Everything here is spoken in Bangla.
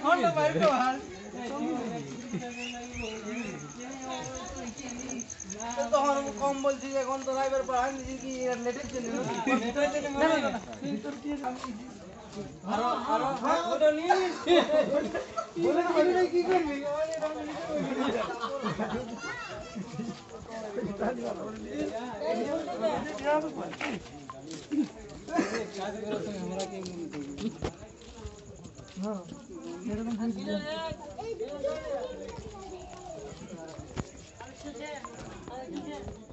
তখন কম বলছি এখন তো ড্রাইভার পাঠান কি নেটের জন্য আরো আরো ওটা নিয়ে বলে কি করবি हाँ